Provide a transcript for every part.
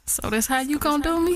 So that's how you gon' do me?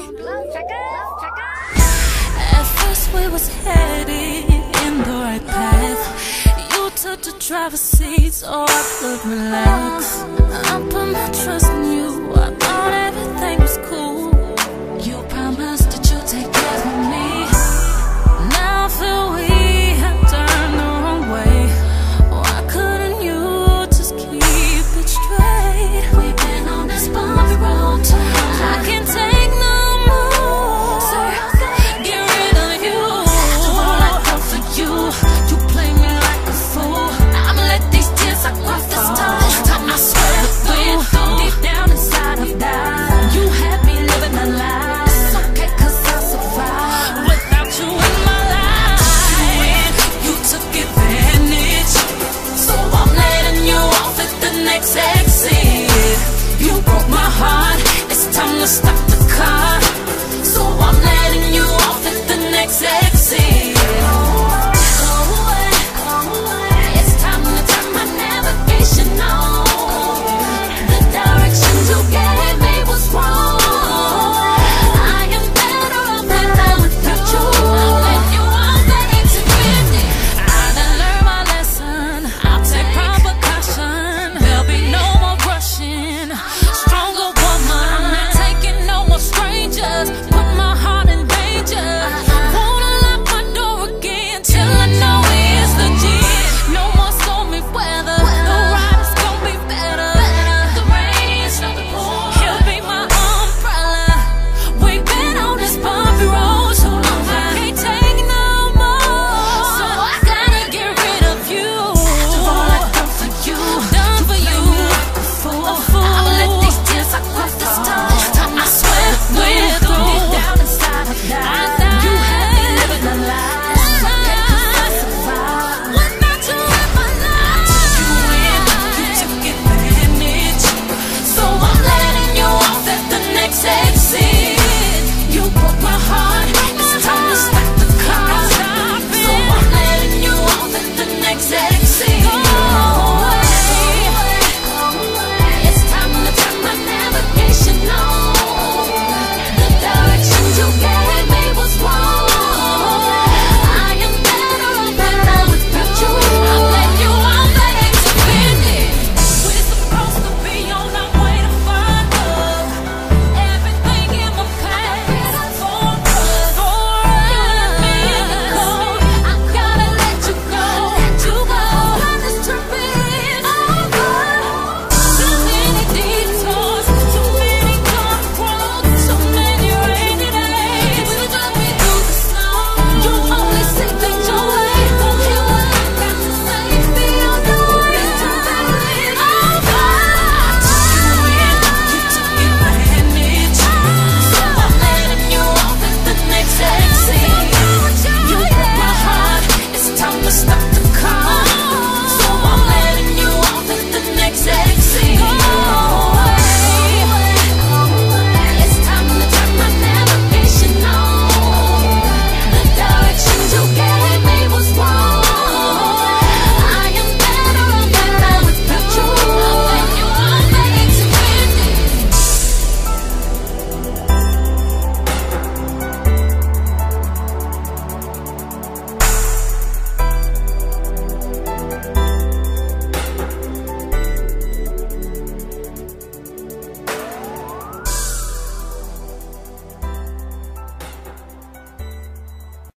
At first we was headed in the right path. You took the driver's seat so I could relax. I put my trust in you, I thought everything was cool. You promised that you'd take care of me. Now I feel we have turned the wrong way. Why couldn't you just keep it straight? We've been on this bumpy road too long. I can't take no more. So get rid of you. Do all I do for you. You play me like a fool. I'ma let these tears I cry this time. I swear through. Deep down inside I've died. You had me living a lie. It's okay 'cause I survived without you in my life. You took advantage, so I'm letting you off at the next exit. You broke my heart, it's time to stop the car. So I'm letting you off at the next exit.